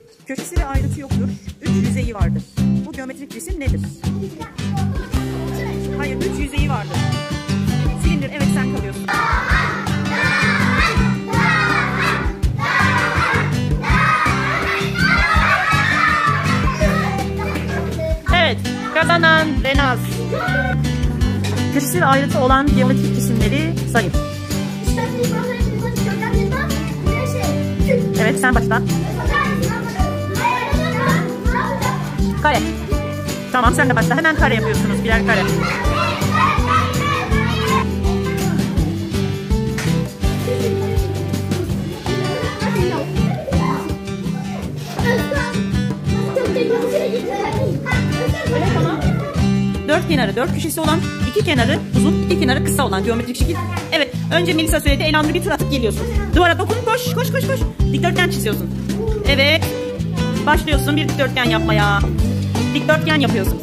Köşesi ve ayrıtı yoktur. 3 yüzeyi vardır. Bu geometrik cisim nedir? Hayır, 3 yüzeyi vardır. Silindir, evet sen kalıyorsun. Evet, kazanan Renaz. Köşesi ve ayrıtı olan geometrik cisimleri sayın. Evet, sen başla. Kare. Tamam, sen de başla. Hemen kare yapıyorsunuz, birer kare. Evet, tamam. Dört kenarı, dört köşesi olan, iki kenarı uzun, iki kenarı kısa olan geometrik şekil. Evet, önce Melisa söyledi, Elanur bir tur atıp geliyorsun. Duvara dokun, koş, koş, koş, koş. Dikdörtgen çiziyorsun. Evet, başlıyorsun bir dikdörtgen yapmaya. Dikdörtgen yapıyorsun.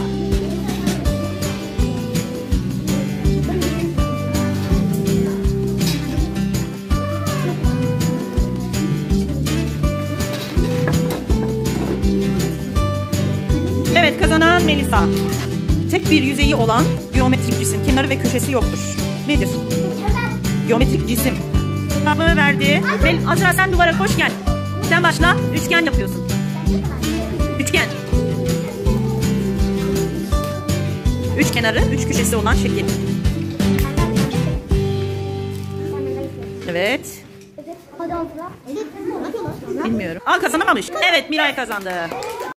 Evet, kazanan Melisa. Tek bir yüzeyi olan geometrik cisim, kenarı ve köşesi yoktur. Nedir? Geometrik cisim. Cevabı verdi. Azra, sen duvara koş gel. Sen başla. Üçgen yapıyorsun. Üçgen. Üç kenarı, üç köşesi olan şekil. Evet. Bilmiyorum. Kazanamamış. Evet, Miray kazandı.